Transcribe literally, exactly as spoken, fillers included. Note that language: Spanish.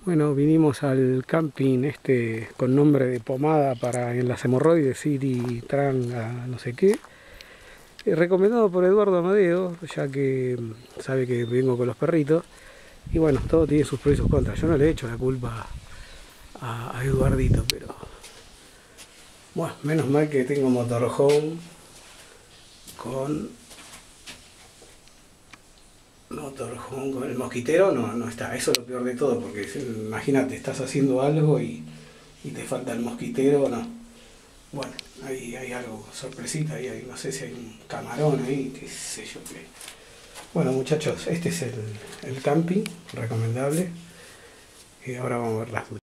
Bueno, vinimos al camping este con nombre de pomada para en las hemorroides, Siri, Tranga, no sé qué. Eh, recomendado por Eduardo Amadeo, ya que mm, sabe que vengo con los perritos. Y bueno, todo tiene sus pros y sus contras. Yo no le he hecho la culpa a, a Eduardito, pero bueno, menos mal que tengo motorhome con motorhome con el mosquitero. No, no está. Eso es lo peor de todo, porque imagínate, estás haciendo algo y, y te falta el mosquitero, no. Bueno, ahí hay algo sorpresita, ahí hay, no sé si hay un camarón ahí, qué sé yo qué. Bueno muchachos, este es el, el camping recomendable. Y ahora vamos a ver las duchas.